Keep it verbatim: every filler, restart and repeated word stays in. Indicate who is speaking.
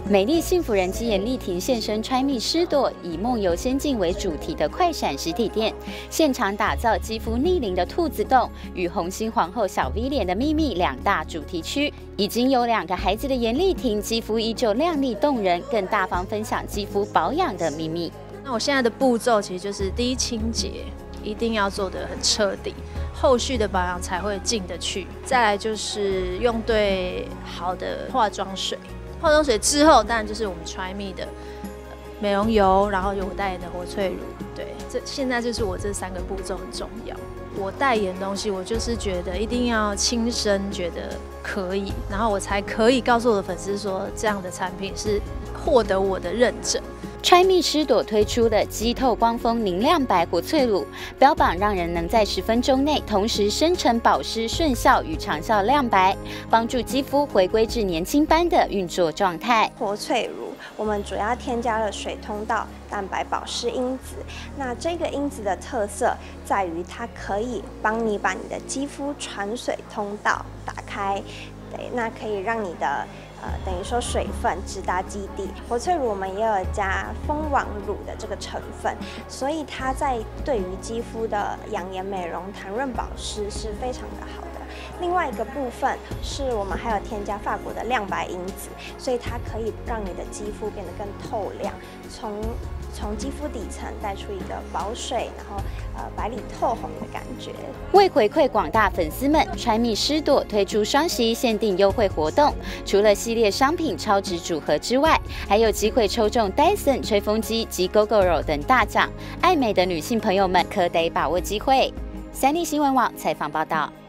Speaker 1: 美丽幸福人妻严丽婷现身 Try Me 诗朵，以梦游仙境为主题的快闪实体店，现场打造肌肤逆龄的兔子洞与红心皇后小 V 脸的秘密两大主题区。已经有两个孩子的严丽婷，肌肤依旧亮丽动人，更大方分享肌肤保养的秘密。
Speaker 2: 那我现在的步骤其实就是第一，清洁一定要做得很彻底，后续的保养才会进得去。再来就是用对好的化妆水。化妆水之后，当然就是我们 Try Me 的美容油，然后有我代言的活萃乳。对，这现在就是我这三个步骤很重要。我代言东西，我就是觉得一定要亲身觉得可以，然后我才可以告诉我的粉丝说，这样的产品是获得我的认证。
Speaker 1: Try Me 诗朵推出的肌透光丰凝亮白活萃乳，标榜让人能在十分钟内同时生成保湿、顺效与长效亮白，帮助肌肤回归至年轻般的运作状态。
Speaker 3: 活萃乳我们主要添加了水通道蛋白保湿因子，那这个因子的特色在于它可以帮你把你的肌肤传水通道打开，对，那可以让你的呃，等于说水分直达基地。活萃乳我们也有加蜂王乳的这个成分，所以它在对于肌肤的养颜美容、弹润保湿是非常的好的。另外一个部分是我们还有添加法国的亮白因子，所以它可以让你的肌肤变得更透亮，从从肌肤底层带出一个保水，然后呃白里透红的感觉。
Speaker 1: 为回馈广大粉丝们 ，Try Me 诗朵推出双十一限定优惠活动，除了系列商品超值组合之外，还有机会抽中 Dyson 吹风机及 Gogoro 等大奖。爱美的女性朋友们可得把握机会。三立新闻网采访报道。